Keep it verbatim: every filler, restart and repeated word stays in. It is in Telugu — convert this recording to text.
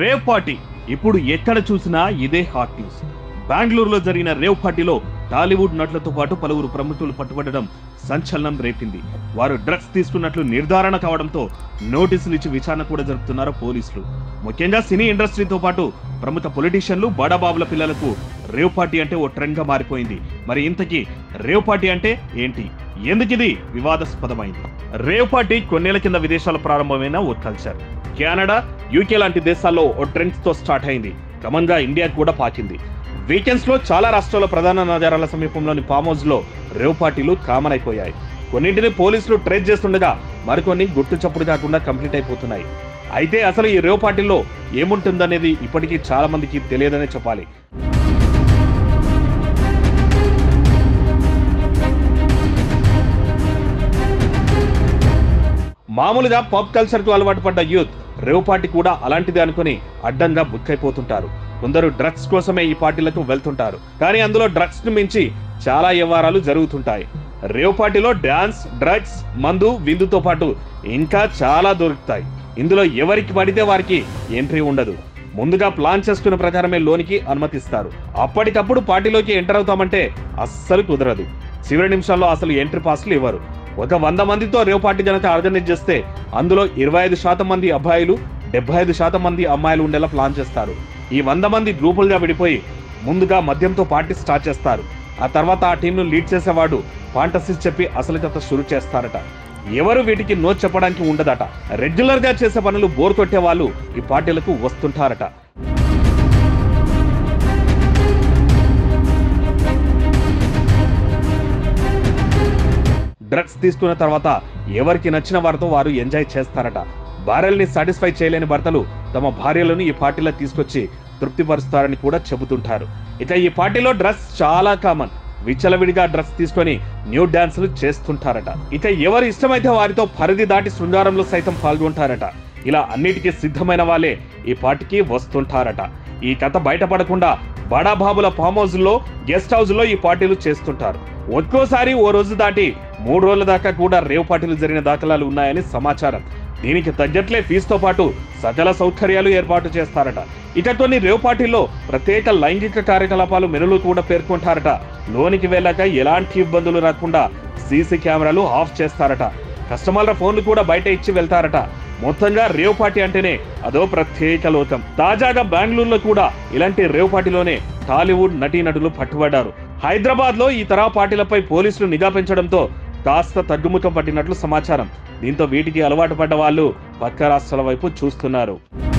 రేవ్ పార్టీ ఇప్పుడు ఎక్కడ చూసినా ఇదే హాట్ న్యూస్. బెంగళూరులో జరిగిన రేవ్ పార్టీలో టాలీవుడ్ నటులతో పాటు పలువురు ప్రముఖులు పట్టుబడడం సంచలనం రేపింది. వారు డ్రగ్స్ తీసుకున్నట్లు నిర్ధారణ కావడంతో నోటీసులు ఇచ్చి విచారణ కూడా జరుపుతున్నారు పోలీసులు. ముఖ్యంగా సినీ ఇండస్ట్రీతో పాటు ప్రముఖ పొలిటీషియన్లు, బడాబాబుల పిల్లలకు రేవ్ పార్టీ అంటే ఓ ట్రెండ్ గా మారిపోయింది. మరి ఇంతకీ రేవ్ పార్టీ అంటే ఏంటి, ఎందుకిది వివాదాస్పదమైంది? రేవ్ పార్టీ కొన్నేళ్ల కింద విదేశాల్లో ప్రారంభమైన ఓ కల్చర్. కెనడా, యూకే లాంటి దేశాల్లో ఓ ట్రెండ్స్ తో స్టార్ట్ అయింది. క్రమంగా ఇండియా కూడా పాకింది. వీకెండ్స్ లో చాలా రాష్ట్రాల ప్రధాన నగరాల సమీపంలోని ఫామ్ హౌస్ లో రేవ్ పార్టీలు కామన్ అయిపోయాయి. కొన్నింటిని పోలీసులు ట్రేస్ చేస్తుండగా మరికొన్ని గుట్టు చప్పుడు కాకుండా కంప్లీట్ అయిపోతున్నాయి. అయితే అసలు ఈ రేవ్ పార్టీలో ఏముంటుందనేది ఇప్పటికీ చాలా మందికి తెలియదనే చెప్పాలి. మామూలుగా పాప్ కల్చర్ కు అలవాటు పడ్డ యూత్ రేవ్ పార్టీ కూడా అలాంటిది అనుకుని అడ్డంగా బుక్ అయిపోతుంటారు. కొందరు డ్రగ్స్ కోసమే ఈ పార్టీలకు వెళ్తుంటారు. కానీ అందులో డ్రగ్స్ ను మించి చాలా వ్యవహారాలు జరుగుతుంటాయి. రేవ్ పార్టీలో డాన్స్, డ్రగ్స్, మందు, విందుతో పాటు ఇంకా చాలా దొరుకుతాయి. ఇందులో ఎవరికి పడితే వారికి ఎంట్రీ ఉండదు. ముందుగా ప్లాన్ చేసుకున్న ప్రకారమే లోనికి అనుమతిస్తారు. అప్పటికప్పుడు పార్టీలోకి ఎంటర్ అవుతామంటే అస్సలు కుదరదు. చివరి నిమిషాల్లో అసలు ఎంట్రీ పాస్లు ఇవ్వరు. ఒక వంద మందితో రేవ్ పార్టీ జనత ఆర్గనైజ్ చేస్తే అందులో ఇరవై ఐదు శాతం మంది అబ్బాయిలు, డెబ్బై ఐదు శాతం మంది అమ్మాయిలు ఉండేలా ప్లాన్ చేస్తారు. ఈ వంద మంది గ్రూపులుగా విడిపోయి ముందుగా మద్యంతో పార్టీ స్టార్ట్ చేస్తారు. ఆ తర్వాత ఆ టీంను లీడ్ చేసేవాడు ఫాంటసీస్ చెప్పి అసలు కథ షురూ చేస్తారట. ఎవరు వీటికి నో చెప్పడానికి ఉండదట. రెగ్యులర్ గా చేసే పనులు బోర్ కొట్టే వాళ్ళు ఈ పార్టీలకు వస్తుంటారట. డ్రగ్స్ తీసుకున్న తర్వాత ఎవరికి నచ్చిన వారితో వారు ఎంజాయ్ చేస్తారట. భార్యల్ని సాటిస్ఫై చేయలేని భర్తలు తమ భార్యలను ఈ పార్టీలో తీసుకొచ్చి తృప్తిపరుస్తారని కూడా చెబుతుంటారు. ఇక ఈ పార్టీలో డ్రగ్స్ చాలా కామన్. విచ్చలవిడిగా డ్రగ్స్ తీసుకొని న్యూ డాన్సులు చేస్తుంటారట. ఇక ఎవరు ఇష్టమైతే వారితో పరిధి దాటి శృంగారంలో సైతం పాల్గొంటారట. ఇలా అన్నిటికీ సిద్ధమైన వాళ్ళే ఈ పార్టీకి వస్తుంటారట. ఈ కథ బయటపడకుండా బడాబాబుల ఫామ్ హౌస్ లో, గెస్ట్ హౌస్ లో ఈ పార్టీలు చేస్తుంటారు. ఒక్కోసారి ఓ రోజు దాటి మూడు రోజుల దాకా కూడా రేవ్ పార్టీలు జరిగిన దాఖలాలు ఉన్నాయని సమాచారం. దీనికి తగ్గట్లే ఫీజుతో పాటు సకల సౌకర్యాలు ఏర్పాటు చేస్తారట. ఇక కొన్ని రేవ్ పార్టీల్లో ప్రత్యేక లైంగిక కార్యకలాపాలు మెనులు కూడా పేర్కొంటారట. లోనికి వెళ్ళాక ఎలాంటి ఇబ్బందులు రాకుండా సీసీ కెమెరాలు ఆఫ్ చేస్తారట. కస్టమర్ల ఫోన్లు కూడా బయట ఇచ్చి వెళ్తారట. మొత్తంగా రేవ్ పార్టీ అంటేనే అదో ప్రత్యేక లోకం. తాజాగా బెంగళూరులో కూడా ఇలాంటి రేవ్ పార్టీలోనే టాలీవుడ్ నటీనటులు పట్టుబడ్డారు. హైదరాబాద్ లో ఈ తరహా పార్టీలపై పోలీసులు నిఘా పెంచడంతో కాస్త తగ్గుముఖం పట్టినట్లు సమాచారం. దీంతో వీటికి అలవాటు పడ్డ వాళ్ళు పక్క రాష్ట్రాల వైపు చూస్తున్నారు.